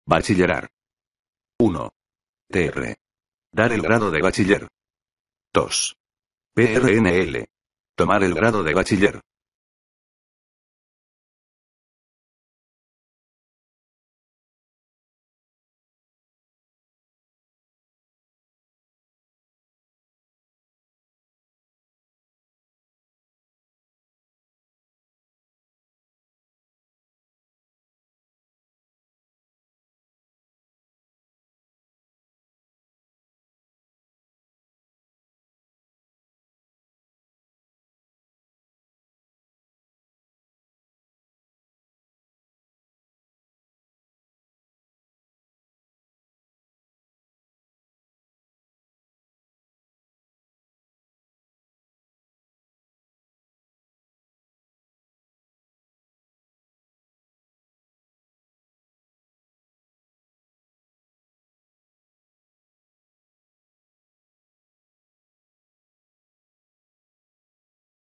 Bachillerar. 1. TR. Dar el grado de bachiller. 2. PRNL. Tomar el grado de bachiller.